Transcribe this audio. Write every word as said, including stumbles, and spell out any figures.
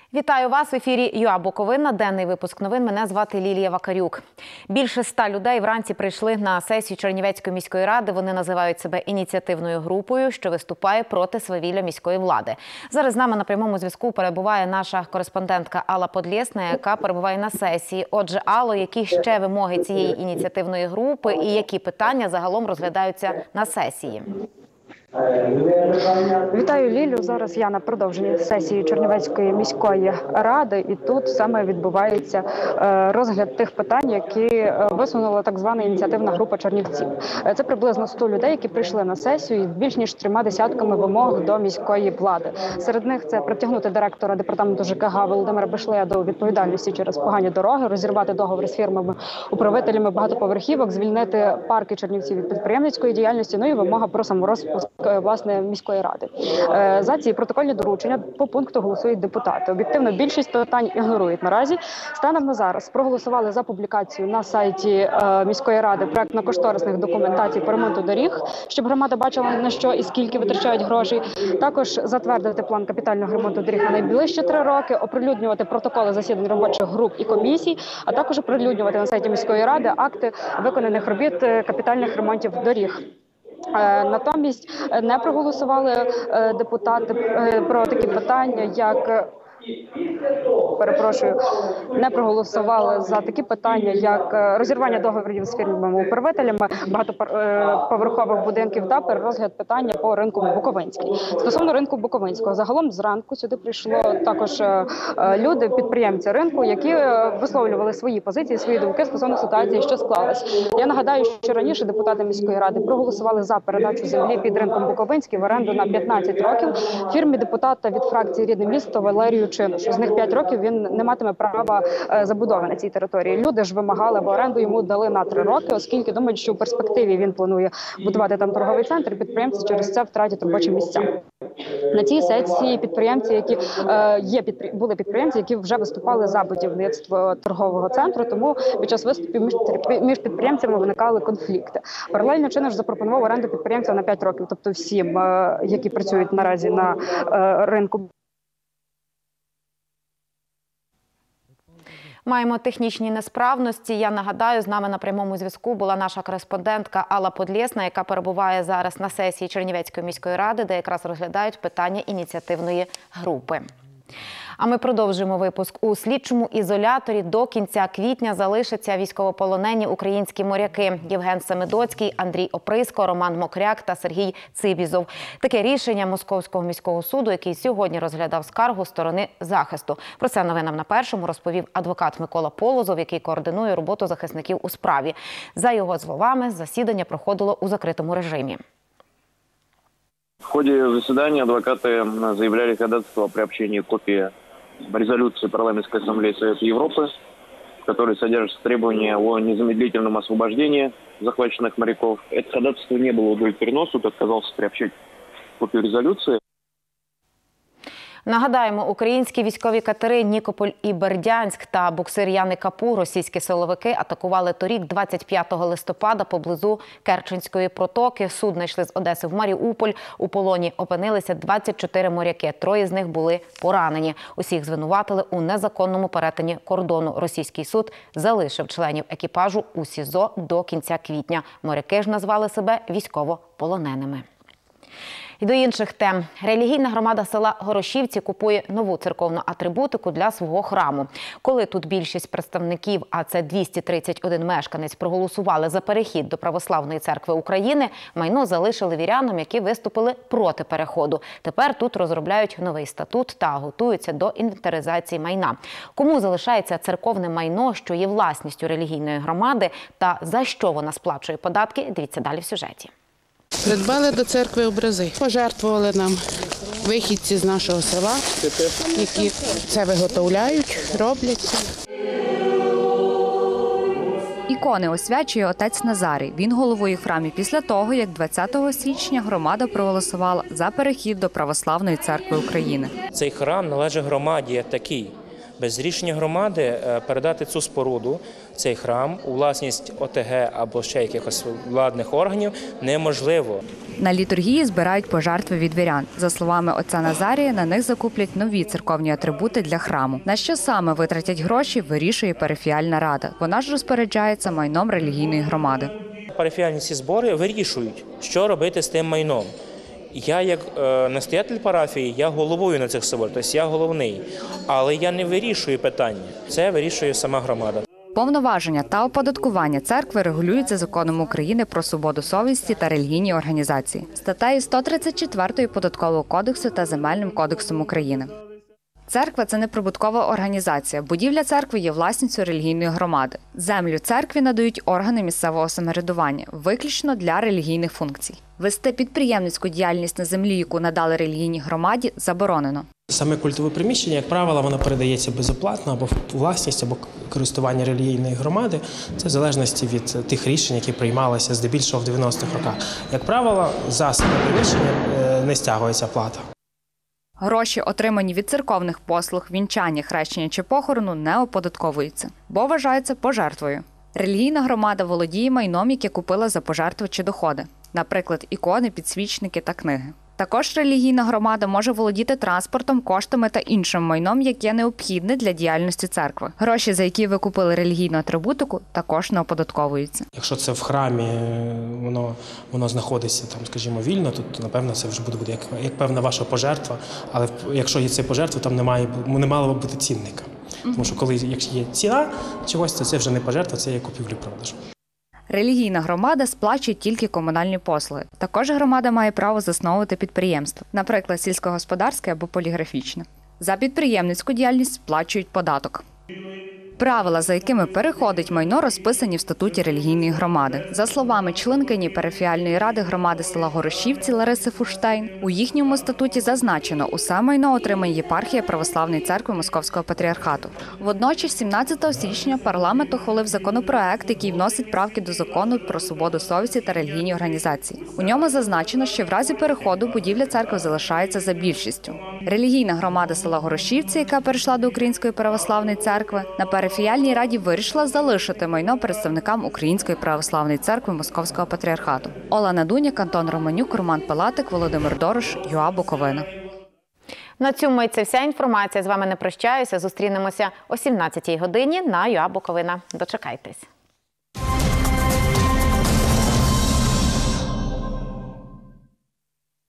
Вітаю вас в ефірі ЮА Буковина. Денний випуск новин. Мене звати Лілія Вакарюк. Більше ста людей вранці прийшли на сесію Чернівецької міської ради. Вони називають себе ініціативною групою, що виступає проти свавілля міської влади. Зараз з нами на прямому зв'язку перебуває наша кореспондентка Алла Подлєсна, яка перебуває на сесії. Отже, Алло, які ще вимоги цієї ініціативної групи і які питання загалом розглядаються на сесії? Вітаю, Лілю. Зараз я на продовженні сесії Чернівецької міської ради, і тут саме відбувається розгляд тих питань, які висунула так звана ініціативна група чернівців. Це приблизно сто людей, які прийшли на сесію із більш ніж трьома десятками вимог до міської влади. Серед них це притягнути директора департаменту ЖКГ Володимира Бишлея до відповідальності через погані дороги, розірвати договір з фірмами-управителями багатоповерхівок, звільнити парки Чернівців від підприємницької діяльності, ну і вимога про саморозпуск власне міської ради. За ці протокольні доручення по пункту голосують депутати. Об'єктивно більшість питань ігнорують наразі. Станом на зараз проголосували за публікацію на сайті міської ради проектно-кошторисних документацій по ремонту доріг, щоб громада бачила, на що і скільки витрачають грошей. Також затвердити план капітального ремонту доріг на найближчі три роки, оприлюднювати протоколи засідань робочих груп і комісій, а також оприлюднювати на сайті міської ради акти виконаних робіт капітальних ремонтів доріг. Натомість не проголосували депутати про такі питання, як Перепрошую, не проголосували за такі питання, як розірвання договорів з фірмами-управителями багатоповерхових будинків та перерозгляд питання по ринку Буковинський. Стосовно ринку Буковинського, загалом зранку сюди прийшло також люди, підприємці ринку, які висловлювали свої позиції, свої думки стосовно ситуації, що склалась. Я нагадаю, що раніше депутати міської ради проголосували за передачу землі під ринком Буковинський в оренду на п'ятнадцять років фірмі депутата від фракції «Рідне місто» Валерію Чинушу. З них п'ять років він не матиме права забудови на цій території. Люди ж вимагали, бо оренду йому дали на три роки, оскільки думають, що у перспективі він планує будувати там торговий центр, підприємці через це втратять робочі місця. На цій сесії підприємці, які є були підприємці, які вже виступали за будівництво торгового центру, тому під час виступів між підприємцями виникали конфлікти. Паралельно Чинуш запропонував оренду підприємців на п'ять років, тобто всім, які працюють наразі на ринку. Маємо технічні несправності. Я нагадаю, з нами на прямому зв'язку була наша кореспондентка Алла Подлєсна, яка перебуває зараз на сесії Чернівецької міської ради, де якраз розглядають питання ініціативної групи. А ми продовжуємо випуск. У слідчому ізоляторі до кінця квітня залишаться військовополонені українські моряки Євген Семидоцький, Андрій Оприско, Роман Мокряк та Сергій Цибізов. Таке рішення Московського міського суду, який сьогодні розглядав скаргу сторони захисту. Про це новинам на першому розповів адвокат Микола Полозов, який координує роботу захисників у справі. За його словами, засідання проходило у закритому режимі. В ходе заседания адвокаты заявляли ходатайство о приобщении копии резолюции Парламентской ассамблеи Совета Европы, в которой содержатся требования о незамедлительном освобождении захваченных моряков. Это ходатайство не было удовлетворено, суд отказался приобщить копию резолюции. Нагадаємо, українські військові катери «Нікополь» і «Бердянськ» та буксир Яни Капу російські силовики атакували торік двадцять п'ятого листопада поблизу Керченської протоки. Судна йшли з Одеси в Маріуполь. У полоні опинилися двадцять чотири моряки. Троє з них були поранені. Усіх звинуватили у незаконному перетині кордону. Російський суд залишив членів екіпажу у СІЗО до кінця квітня. Моряки ж назвали себе військовополоненими. І до інших тем. Релігійна громада села Горошівці купує нову церковну атрибутику для свого храму. Коли тут більшість представників, а це двісті тридцять один мешканець, проголосували за перехід до Православної церкви України, майно залишили вірянам, які виступили проти переходу. Тепер тут розробляють новий статут та готуються до інвентаризації майна. Кому залишається церковне майно, що є власністю релігійної громади, та за що вона сплачує податки, дивіться далі в сюжеті. Придбали до церкви образи, пожертвували нам вихідці з нашого села, які це виготовляють, роблять. Ікони освячує отець Назарій. Він головує в храмі після того, як двадцятого січня громада проголосувала за перехід до Православної церкви України. Цей храм належить громаді такій. Без рішення громади передати цю споруду, цей храм, у власність О Те Ге або ще якихось владних органів неможливо. На літургії збирають пожертви від вірян. За словами отця Назарія, на них закуплять нові церковні атрибути для храму. На що саме витратять гроші, вирішує парафіяльна рада. Вона ж розпоряджається майном релігійної громади. Парафіяльні ці збори вирішують, що робити з тим майном. Я, як е, настоятель парафії, я головою на цих соборах, тобто я головний. Але я не вирішую питання, це вирішує сама громада. Повноваження та оподаткування церкви регулюються Законом України про свободу совісті та релігійні організації, статтею сто тридцять чотири Податкового кодексу та Земельним кодексом України. Церква – це неприбуткова організація. Будівля церкви є власністю релігійної громади. Землю церкві надають органи місцевого самоврядування, виключно для релігійних функцій. Вести підприємницьку діяльність на землі, яку надали релігійній громаді, заборонено. Саме культове приміщення, як правило, воно передається безоплатно або в власність, або користування релігійної громади. Це в залежності від тих рішень, які приймалися здебільшого в дев'яностих роках. Як правило, за саме приміщення не стягується плата. Гроші, отримані від церковних послуг, вінчання, хрещення чи похорону, не оподатковуються, бо вважаються пожертвою. Релігійна громада володіє майном, яке купила за пожертви чи доходи, наприклад, ікони, підсвічники та книги. Також релігійна громада може володіти транспортом, коштами та іншим майном, яке необхідне для діяльності церкви. Гроші, за які ви купили релігійну атрибутику, також не оподатковуються. Якщо це в храмі, воно, воно знаходиться там, скажімо, вільно, то, напевно, це вже буде як, як певна ваша пожертва. Але якщо є це пожертва, там немає, не мало б бути цінника. Тому що коли якщо є ціна чогось, то це вже не пожертва, це є купівлі-продаж. Релігійна громада сплачує тільки комунальні послуги. Також громада має право засновувати підприємство, наприклад, сільськогосподарське або поліграфічне. За підприємницьку діяльність сплачують податок. Правила, за якими переходить майно, розписані в статуті релігійної громади. За словами членкині парафіяльної ради громади села Горошівці Лариси Фурштайн, у їхньому статуті зазначено, усе майно отримає єпархія Православної церкви Московського патріархату. Водночас, сімнадцятого січня парламент ухвалив законопроект, який вносить правки до закону про свободу совісті та релігійні організації. У ньому зазначено, що в разі переходу будівля церкви залишається за більшістю. Релігійна громада села Горошівці, яка перейшла до Української православної церкви, на парафіяльній раді вирішила залишити майно представникам Української православної церкви Московського патріархату. Олена Дуняк, Антон Романюк, Роман Пилатик, Володимир Дорош, ЮА Буковина. На цьому і це вся інформація. З вами не прощаюся. Зустрінемося о сімнадцятій годині на ЮА Буковина. Дочекайтесь.